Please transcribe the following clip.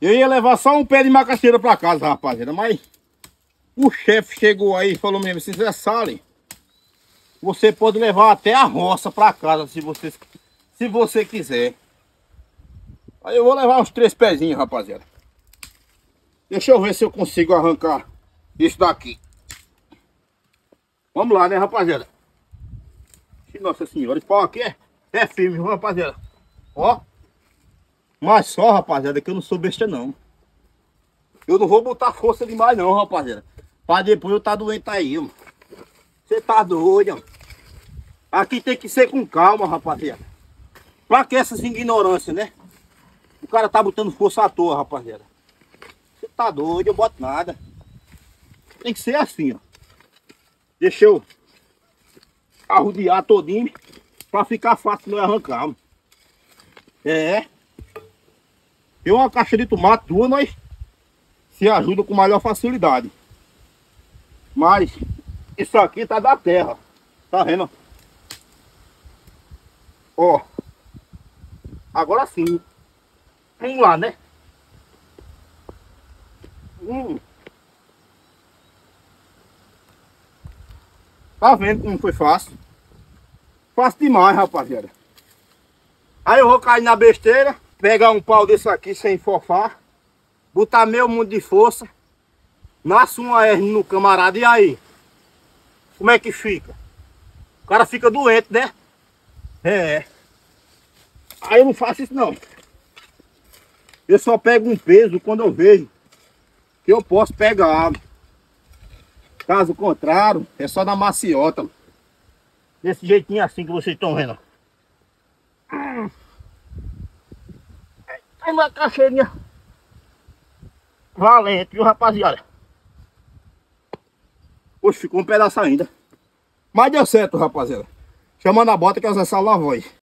Eu ia levar só um pé de macaxeira pra casa, rapaziada, mas o chefe chegou aí e falou mesmo, se Zé Salles, você pode levar até a roça pra casa, se você quiser. Aí eu vou levar uns 3 pezinhos, rapaziada. Deixa eu ver se eu consigo arrancar isso daqui. Vamos lá, né, rapaziada? Nossa senhora, esse pau aqui é firme, viu, rapaziada? Ó. Mas só, rapaziada, que eu não sou besta, não. Eu não vou botar força demais, não, rapaziada. Pra depois eu tá doente aí, mano. Você tá doido, mano. Aqui tem que ser com calma, rapaziada. Pra que essas ignorâncias, né? O cara tá botando força à toa, rapaziada. Você tá doido, eu boto nada. Tem que ser assim, ó. Deixa eu arrodear todinho pra ficar fácil de arrancar, mano. É. Tem uma caixa de tomate tua, nós se ajuda com maior facilidade. Mas isso aqui tá da terra. Tá vendo? Ó. Agora sim. Vamos lá, né? Tá vendo como foi fácil? Fácil demais, rapaziada. Aí eu vou cair na besteira, pegar um pau desse aqui sem fofar, botar meio mundo de força, nasce uma hernia no camarada, e aí? Como é que fica? O cara fica doente, né? É. Aí eu não faço isso não. Eu só pego um peso quando eu vejo que eu posso pegar. Caso contrário, é só na maciota. Desse jeitinho assim que vocês estão vendo. Tem uma caixeirinha valente, viu, rapaziada? Poxa, ficou um pedaço ainda. Mas deu certo, rapaziada. Chamando a bota que é o Zé Salles lavou aí.